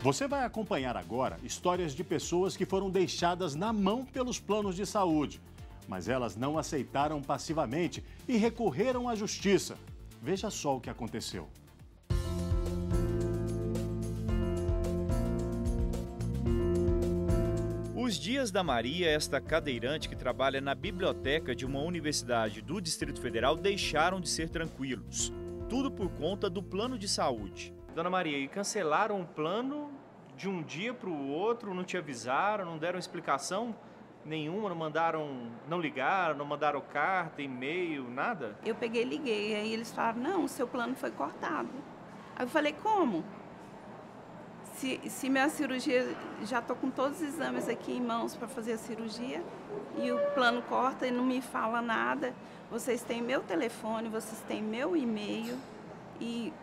Você vai acompanhar agora histórias de pessoas que foram deixadas na mão pelos planos de saúde, mas elas não aceitaram passivamente e recorreram à justiça. Veja só o que aconteceu. Os dias da Maria, esta cadeirante que trabalha na biblioteca de uma universidade do Distrito Federal, deixaram de ser tranquilos. Tudo por conta do plano de saúde. Dona Maria, e cancelaram o plano de um dia para o outro, não te avisaram, não deram explicação nenhuma, não ligaram, não mandaram carta, e-mail, nada? Eu peguei e liguei, aí eles falaram, não, o seu plano foi cortado. Aí eu falei, como? Se minha cirurgia, já estou com todos os exames aqui em mãos para fazer a cirurgia, e o plano corta e não me fala nada, vocês têm meu telefone, vocês têm meu e-mail e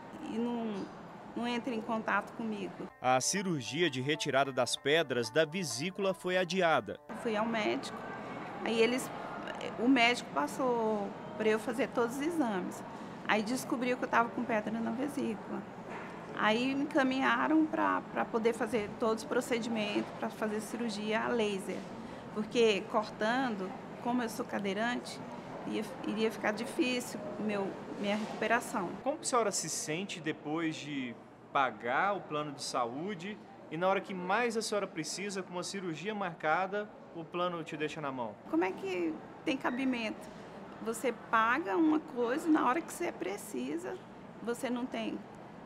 não entrem em contato comigo. A cirurgia de retirada das pedras da vesícula foi adiada. Fui ao médico, aí o médico passou para eu fazer todos os exames. Aí descobriu que eu estava com pedra na vesícula. Aí me encaminharam para poder fazer todos os procedimentos, para fazer cirurgia a laser. Porque cortando, como eu sou cadeirante, iria ficar difícil minha recuperação. Como a senhora se sente depois de pagar o plano de saúde e na hora que mais a senhora precisa, com uma cirurgia marcada, o plano te deixa na mão? Como é que tem cabimento? Você paga uma coisa, na hora que você precisa, você não tem.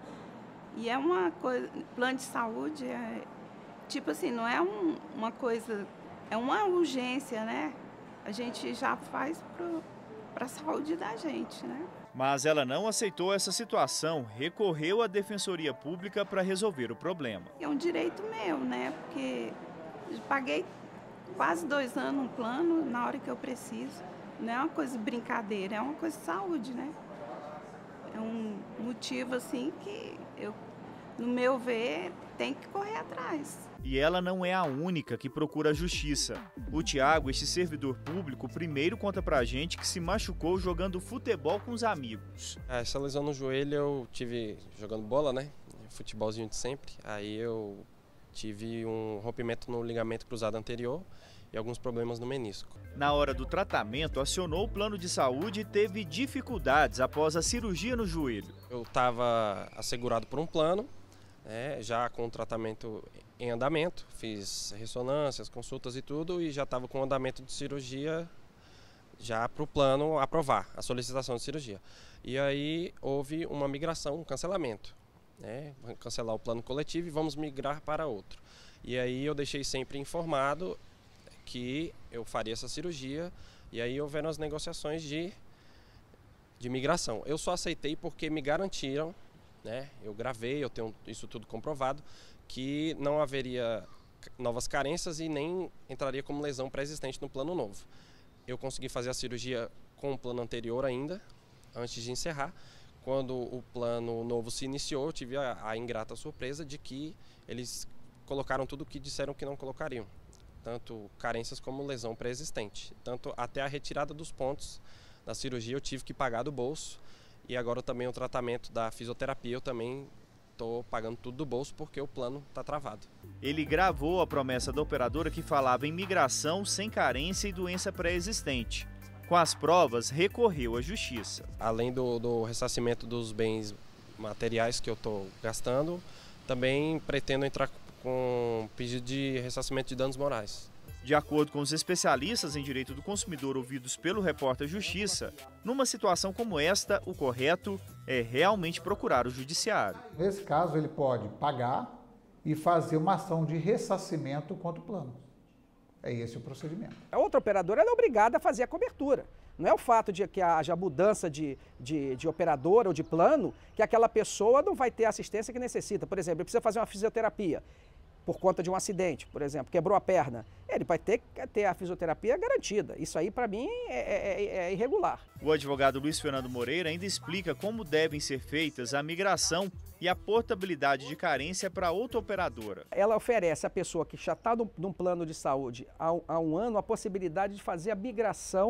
E é uma coisa, plano de saúde tipo assim, não é uma coisa, é uma urgência, né? A gente já faz para a saúde da gente, né? Mas ela não aceitou essa situação, recorreu à Defensoria Pública para resolver o problema. É um direito meu, né? Porque eu paguei quase 2 anos um plano na hora que eu preciso. Não é uma coisa de brincadeira, é uma coisa de saúde, né? É um motivo assim que no meu ver, tem que correr atrás. E ela não é a única que procura a justiça. O Tiago, este servidor público, primeiro conta pra gente que se machucou jogando futebol com os amigos. Essa lesão no joelho eu tive jogando bola, né? Futebolzinho de sempre. Aí eu tive um rompimento no ligamento cruzado anterior e alguns problemas no menisco. Na hora do tratamento, acionou o plano de saúde e teve dificuldades após a cirurgia no joelho. Eu estava assegurado por um plano, já com o tratamento em andamento, fiz ressonâncias, consultas e tudo, e já estava com o andamento de cirurgia já para o plano aprovar a solicitação de cirurgia. E aí houve uma migração, um cancelamento, cancelar o plano coletivo e vamos migrar para outro. E aí eu deixei sempre informado que eu faria essa cirurgia, e aí houveram as negociações de migração. Eu só aceitei porque me garantiram, eu gravei, eu tenho isso tudo comprovado, que não haveria novas carências e nem entraria como lesão pré-existente no plano novo. Eu consegui fazer a cirurgia com o plano anterior ainda, antes de encerrar. Quando o plano novo se iniciou, eu tive a ingrata surpresa de que eles colocaram tudo o que disseram que não colocariam. Tanto carências como lesão pré-existente. Tanto até a retirada dos pontos da cirurgia eu tive que pagar do bolso. E agora também o tratamento da fisioterapia eu também estou pagando tudo do bolso porque o plano está travado. Ele gravou a promessa da operadora que falava em migração sem carência e doença pré-existente. Com as provas, recorreu à justiça. Além do ressarcimento dos bens materiais que eu estou gastando, também pretendo entrar com pedido de ressarcimento de danos morais. De acordo com os especialistas em direito do consumidor ouvidos pelo repórter Justiça, numa situação como esta, o correto é realmente procurar o judiciário. Nesse caso, ele pode pagar e fazer uma ação de ressarcimento contra o plano. É esse o procedimento. A outra operadora ela é obrigada a fazer a cobertura. Não é o fato de que haja mudança de operadora ou de plano que aquela pessoa não vai ter a assistência que necessita. Por exemplo, ele precisa fazer uma fisioterapia por conta de um acidente, por exemplo, quebrou a perna. Ele vai ter que ter a fisioterapia garantida. Isso aí, para mim, é irregular. O advogado Luiz Fernando Moreira ainda explica como devem ser feitas a migração e a portabilidade de carência para outra operadora. Ela oferece à pessoa que já está num plano de saúde há um ano a possibilidade de fazer a migração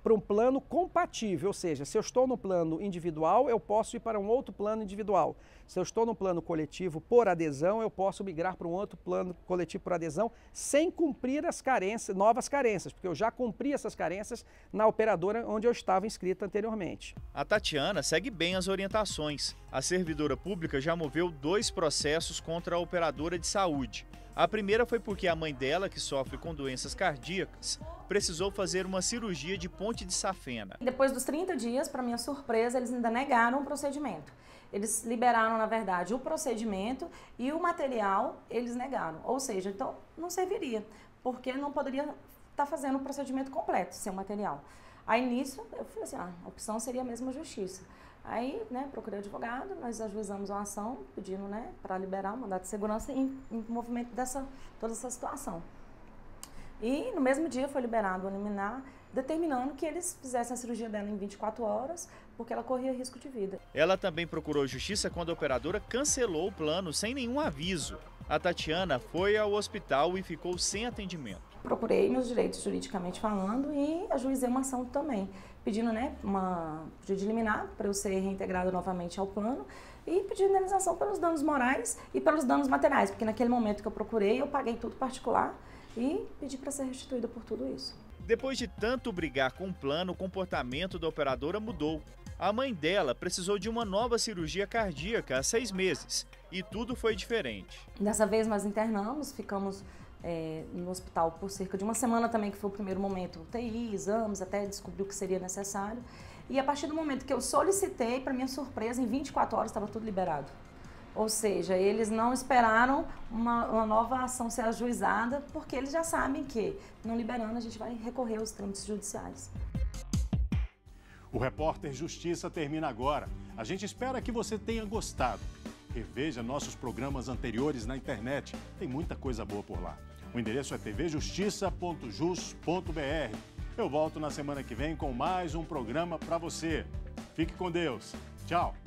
para um plano compatível, ou seja, se eu estou no plano individual, eu posso ir para um outro plano individual. Se eu estou no plano coletivo por adesão, eu posso migrar para um outro plano coletivo por adesão sem cumprir as carências, novas carências, porque eu já cumpri essas carências na operadora onde eu estava inscrito anteriormente. A Tatiana segue bem as orientações. A servidora pública já moveu 2 processos contra a operadora de saúde. A primeira foi porque a mãe dela, que sofre com doenças cardíacas, precisou fazer uma cirurgia de ponte de safena. Depois dos 30 dias, para minha surpresa, eles ainda negaram o procedimento. Eles liberaram, na verdade, o procedimento e o material eles negaram. Ou seja, então não serviria, porque não poderia estar fazendo o procedimento completo sem o material. Aí nisso, eu falei assim, a opção seria a mesma justiça. Aí, procurei o advogado, nós ajuizamos uma ação pedindo, para liberar o mandato de segurança em movimento toda essa situação. E no mesmo dia foi liberado o liminar, determinando que eles fizessem a cirurgia dela em 24 horas, porque ela corria risco de vida. Ela também procurou justiça quando a operadora cancelou o plano sem nenhum aviso. A Tatiana foi ao hospital e ficou sem atendimento. Procurei meus direitos juridicamente falando e ajuizei uma ação também, pedindo uma pedido de liminar para eu ser reintegrada novamente ao plano e pedindo indenização pelos danos morais e pelos danos materiais, porque naquele momento que eu procurei, eu paguei tudo particular e pedi para ser restituída por tudo isso. Depois de tanto brigar com o plano, o comportamento da operadora mudou. A mãe dela precisou de uma nova cirurgia cardíaca há 6 meses e tudo foi diferente. Dessa vez nós internamos, ficamos no hospital por cerca de uma semana também, que foi o primeiro momento, UTI, exames, até descobrir o que seria necessário. E a partir do momento que eu solicitei, para minha surpresa, em 24 horas estava tudo liberado. Ou seja, eles não esperaram uma nova ação ser ajuizada, porque eles já sabem que, não liberando, a gente vai recorrer aos trâmites judiciais. O Repórter Justiça termina agora. A gente espera que você tenha gostado. Reveja nossos programas anteriores na internet. Tem muita coisa boa por lá. O endereço é tvjustiça.jus.br. Eu volto na semana que vem com mais um programa para você. Fique com Deus. Tchau.